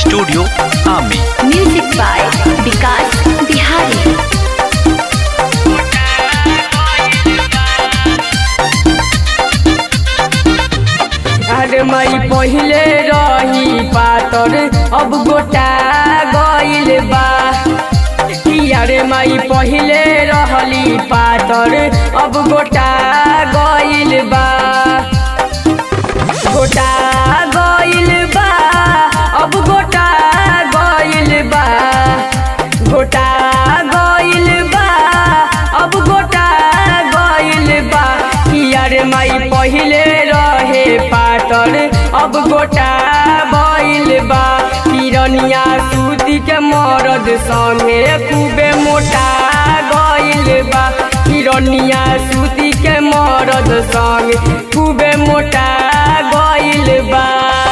Studio आमी। Music by Vikas Bihari. अरे मई पहिले रही पातर अब गोटा गइल बा। अरे मई पहिले रहली पातर अब गोटा गइल बा। गोटा गइल बा अब गोटा गइल बा। गोटा गइल बा अब गोटा गइल बा। अरे मई पहिले रहे पातर अब गोटा गइल बा। हिरनिया सूती के मरद संगे खूबे मोटा गइल बा। हिरनिया सूती के मरद संगे खूबे मोटा गइल बा।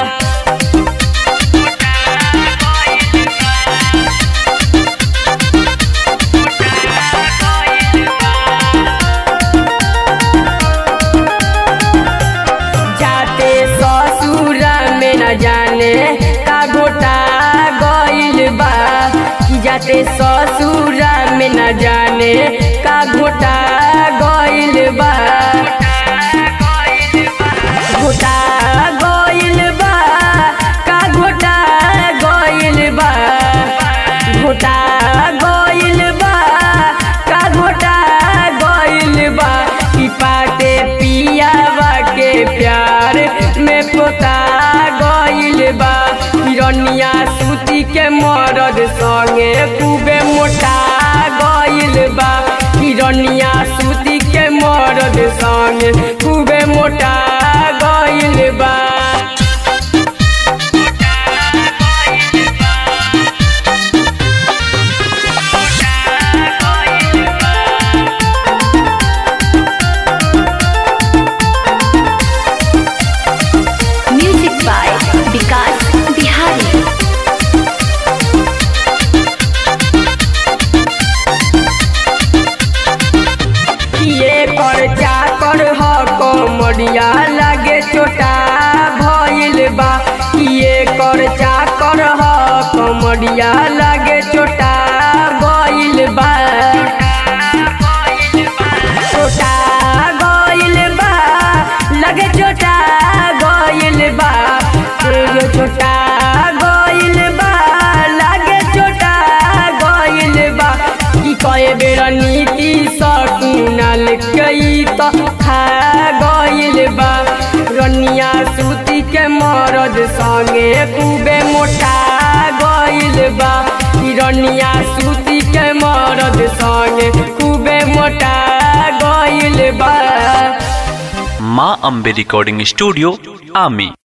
जाते ससुरा में न जाने का घोटा गइल बा। जाते ससुरा में न जाने का घोटा गइल बा। घोटा गइल बा का घोटा गइल बा। घोटा गइल बा का घोटा गइल बा। कि पाते पियावा के प्यार में पोता गइल बा। हिरनिया सूती के मरद संगे खूबे मोटा गइल बा। हिरनिया सूती के मरद संगे खूबे मोटा गइल बा। Music by Vikas Bihari. ये कर चाकर ह कमरिया लगे छोटा भइल बा। ये कर चाकर ह कमरिया लगे छोटा गइल बा। छोटा गइल बा लगे छोटा गइल बा। छोटा गइल बा लगे छोटा गइल बा। कि कए बेर नीति सकुनल कई त खा गइल बा। रनिया सूती के मरद संगे खूबे मोटा गइल बा। रनिया सूती के मरद संगे खूबे मोटा गइल बा। माँ अम्बे रिकॉर्डिंग स्टूडियो आमी।